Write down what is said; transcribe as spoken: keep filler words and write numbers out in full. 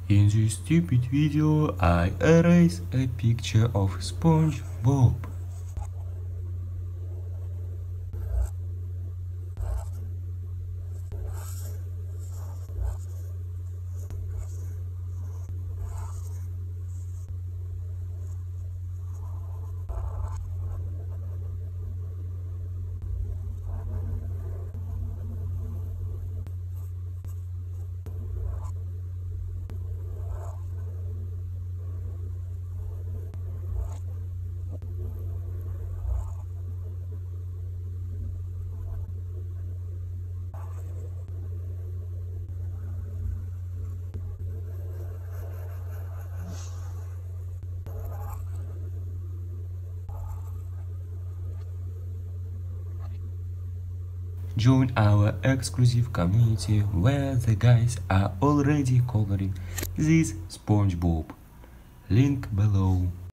In this stupid video, I erase a picture of SpongeBob. Join our exclusive community where the guys are already coloring this SpongeBob. Link below.